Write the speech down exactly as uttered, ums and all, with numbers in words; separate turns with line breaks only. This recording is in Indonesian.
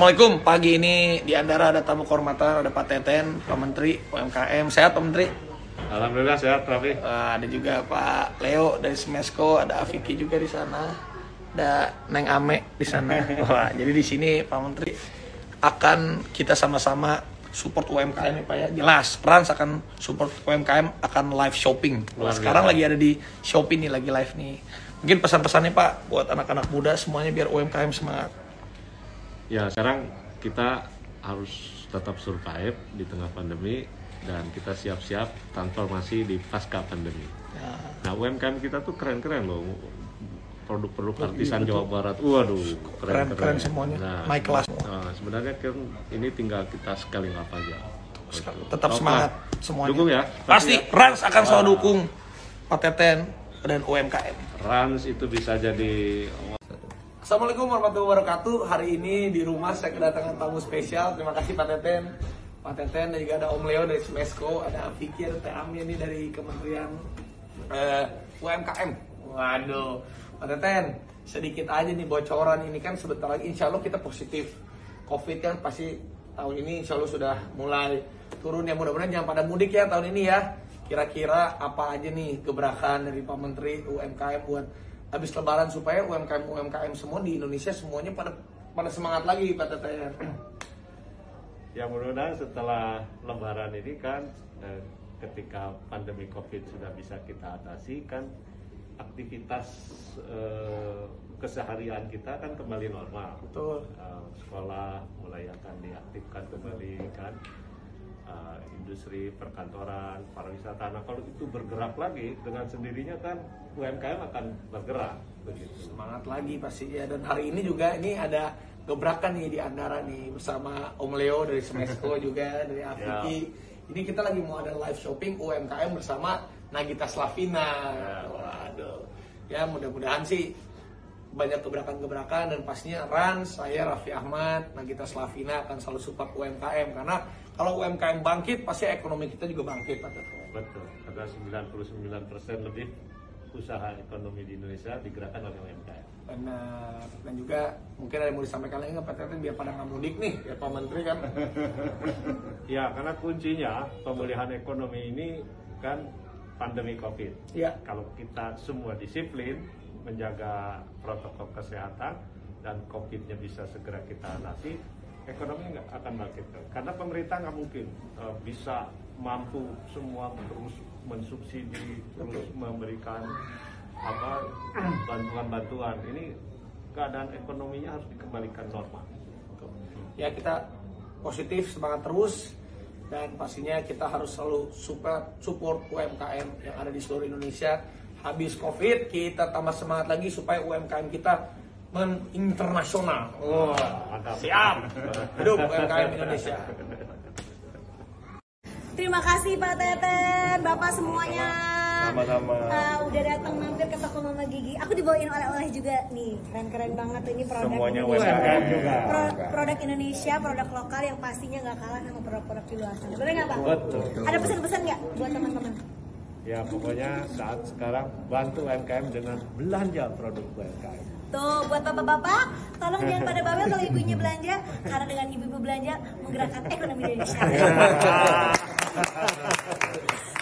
Assalamualaikum. Pagi ini di Andara ada tamu kehormatan, ada Pak Teten, Pak Menteri U M K M. Sehat Pak Menteri?
Alhamdulillah sehat, Raffi.
Uh, ada juga Pak Leo dari Smesco, ada Afiki juga di sana, ada Neng Ame di sana. Wah, jadi di sini Pak Menteri akan kita sama-sama support U M K M ya Pak ya. Jelas, Rans akan support U M K M, akan live shopping. Wah, sekarang lagi ada di Shopee nih, lagi live nih. Mungkin pesan-pesannya Pak buat anak-anak muda semuanya biar U M K M semangat.
Ya, sekarang kita harus tetap survive di tengah pandemi dan kita siap-siap transformasi di pasca pandemi. Ya. Nah, U M K M kita tuh keren-keren loh. Produk-produk artisan Jawa Barat. Waduh, keren-keren.
Keren semuanya.
Nah,
my class.
Nah, sebenarnya kan ini tinggal kita scaling up aja.
Tetap oh, semangat nah, semuanya.
Dukung ya.
Pasti ya. Rans akan selalu dukung Pak Teten dan U M K M.
Rans itu bisa jadi.
Assalamualaikum warahmatullahi wabarakatuh. Hari ini di rumah saya kedatangan tamu spesial. Terima kasih Pak Teten. Pak Teten dan juga ada Om Leo dari Smesco, ada Fikir, Teh Ami ini dari Kementerian uh, U M K M. Waduh, Pak Teten, sedikit aja nih bocoran ini kan sebentar lagi insya Allah kita positif. Covid kan pasti tahun ini insya Allah sudah mulai turun ya, mudah-mudahan jangan pada mudik ya tahun ini ya. Kira-kira apa aja nih gebrakan dari Pak Menteri U M K M buat habis lebaran supaya U M K M U M K M semua di Indonesia semuanya pada pada semangat lagi Pak Teten.
Ya mudah-mudahan setelah lebaran ini kan eh, ketika pandemi Covid sudah bisa kita atasi kan aktivitas eh, keseharian kita kan kembali normal.
Betul.
Eh, sekolah mulai akan diaktifkan kembali kan. Uh, industri, perkantoran, pariwisata. Nah kalau itu bergerak lagi dengan sendirinya kan U M K M akan bergerak begitu.
Semangat lagi pasti ya. Dan hari ini juga ini ada gebrakan nih di Andara nih bersama Om Leo dari Smesco juga dari Afiki. Ya. Ini kita lagi mau ada live shopping U M K M bersama Nagita Slavina. Ya. Waduh. Ya mudah-mudahan sih banyak gebrakan-gebrakan dan pastinya Rans, saya Raffi Ahmad, Nagita Slavina akan selalu support U M K M karena kalau U M K M bangkit pasti ekonomi kita juga bangkit Pak Teten.
Betul, ada sembilan puluh sembilan persen lebih usaha ekonomi di Indonesia digerakkan oleh U M K M.
Benar, dan juga mungkin ada yang mau disampaikan lagi nggak Pak Teten biar pada nggak mudik nih, ya Pak Menteri kan?
Ya, karena kuncinya pemulihan ekonomi ini kan pandemi Covid.
Ya.
Kalau kita semua disiplin menjaga protokol kesehatan dan Covid-nya bisa segera kita atasi, ekonomi nggak akan bangkit. Karena pemerintah nggak mungkin uh, bisa mampu semua terus mensubsidi, terus memberikan apa bantuan-bantuan. Ini keadaan ekonominya harus dikembalikan normal.
Ya kita positif, semangat terus. Dan pastinya kita harus selalu support, support U M K M yang ada di seluruh Indonesia. Habis Covid, kita tambah semangat lagi supaya U M K M kita menginternasional.
Oh, mantap.
Siap. Hidup U M K M Indonesia.
Terima kasih Pak Teten, Bapak semuanya.
Sama-sama.
Uh, udah datang mampir ke toko Mama Gigi. Aku dibawain oleh-oleh juga nih. Keren-keren banget tuh ini produk
semuanya U M
Indonesia.
K M juga.
Pro produk Indonesia, produk lokal yang pastinya nggak kalah sama produk-produk di luar sana. Bener nggak Pak?
Betul.
Ada pesan-pesan nggak buat teman-teman?
Ya pokoknya saat sekarang bantu U M K M dengan belanja produk U M K M.
Tuh buat bapak-bapak, tolong jangan pada bawel kalau ibunya belanja, karena dengan ibu-ibu belanja menggerakkan ekonomi Indonesia.